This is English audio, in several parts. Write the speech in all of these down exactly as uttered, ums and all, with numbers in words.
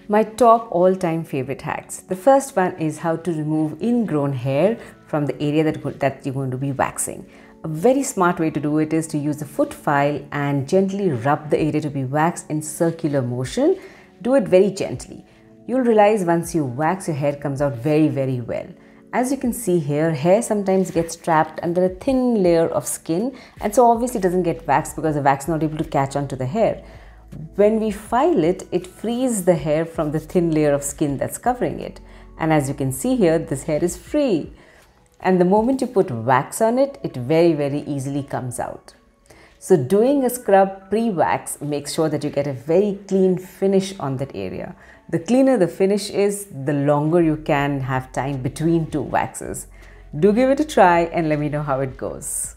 My top all-time favorite hacks. The first one is how to remove ingrown hair from the area that, that you're going to be waxing. A very smart way to do it is to use the foot file and gently rub the area to be waxed in circular motion. Do it very gently. You'll realize once you wax, your hair comes out very, very well. As you can see here, hair sometimes gets trapped under a thin layer of skin, and so obviously it doesn't get waxed because the wax is not able to catch onto the hair. When we file it, it frees the hair from the thin layer of skin that's covering it. And as you can see here, this hair is free. And the moment you put wax on it, it very, very easily comes out. So doing a scrub pre-wax makes sure that you get a very clean finish on that area. The cleaner the finish is, the longer you can have time between two waxes. Do give it a try and let me know how it goes.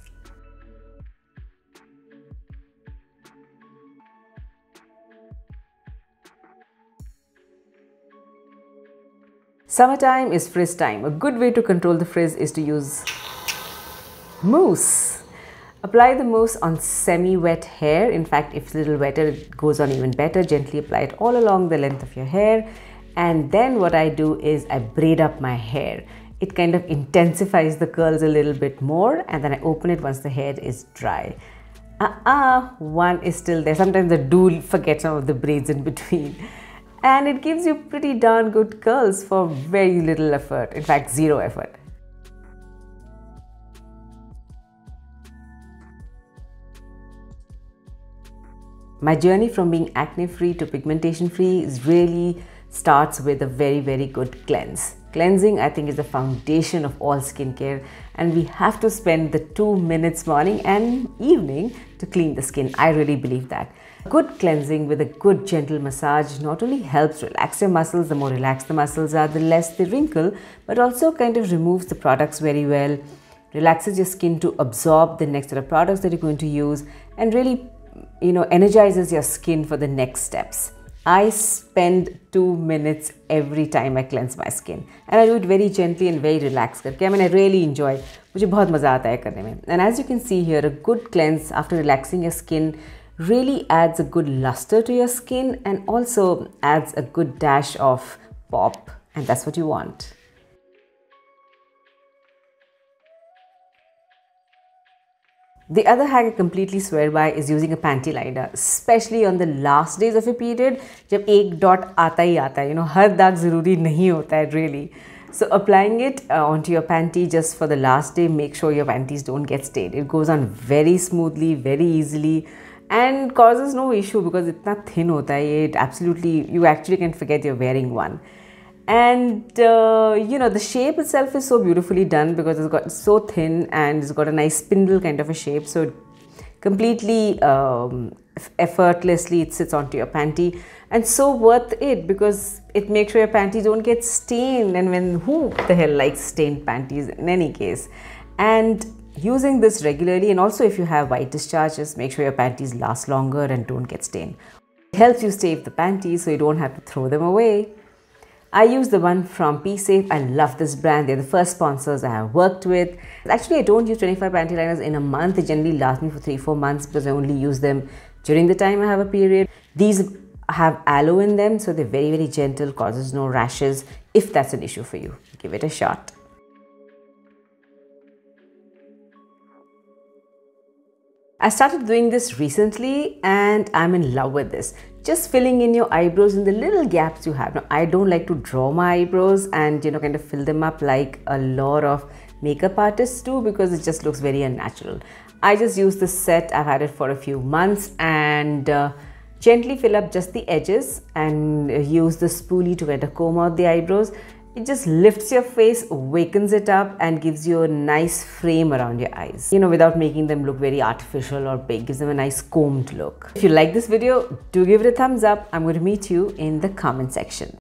Summertime is frizz time. A good way to control the frizz is to use mousse. Apply the mousse on semi-wet hair. In fact, if it's a little wetter, it goes on even better. Gently apply it all along the length of your hair. And then what I do is I braid up my hair. It kind of intensifies the curls a little bit more, and then I open it once the hair is dry. Uh-uh, one is still there. Sometimes I do forget some of the braids in between. And it gives you pretty darn good curls for very little effort. In fact, zero effort. My journey from being acne-free to pigmentation-free is really starts with a very, very good cleanse. Cleansing, I think, is the foundation of all skincare, and we have to spend the two minutes morning and evening to clean the skin. I really believe that. Good cleansing with a good gentle massage not only helps relax your muscles, the more relaxed the muscles are, the less they wrinkle, but also kind of removes the products very well, relaxes your skin to absorb the next set of products that you're going to use, and really, you know, energizes your skin for the next steps. I spend two minutes every time I cleanse my skin, and I do it very gently and very relaxed. I mean, I really enjoy it. मुझे बहुत मजा आता है करने में. And as you can see here, a good cleanse after relaxing your skin really adds a good luster to your skin and also adds a good dash of pop, and that's what you want. The other hack I completely swear by is using a panty liner, especially on the last days of your period, जब एक dot आता ही आता है, you know, हर दाग ज़रूरी नहीं होता है really. So applying it uh, onto your panty just for the last day, make sure your panties don't get stained. It goes on very smoothly, very easily, and causes no issue because it's not thin hota hai, it absolutely, you actually can forget you're wearing one. And uh, you know, the shape itself is so beautifully done because it's got so thin and it's got a nice spindle kind of a shape, so completely um, effortlessly it sits onto your panty, and so worth it because it makes sure your panties don't get stained, and when who the hell likes stained panties in any case. And using this regularly, and also if you have white discharges, make sure your panties last longer and don't get stained. It helps you save the panties so you don't have to throw them away. I use the one from P Safe. I love this brand. They're the first sponsors I have worked with. Actually, I don't use twenty-five panty liners in a month. They generally last me for three, four months because I only use them during the time I have a period. These have aloe in them, so they're very, very gentle, causes no rashes. If that's an issue for you, give it a shot. I started doing this recently and I'm in love with this. Just filling in your eyebrows in the little gaps you have. Now, I don't like to draw my eyebrows and, you know, kind of fill them up like a lot of makeup artists do because it just looks very unnatural. I just use this set. I've had it for a few months, and uh, gently fill up just the edges and use the spoolie to kind of comb out the eyebrows. It just lifts your face, wakens it up, and gives you a nice frame around your eyes, you know, without making them look very artificial or big. Gives them a nice combed look. If you like this video, do give it a thumbs up. I'm going to meet you in the comment section.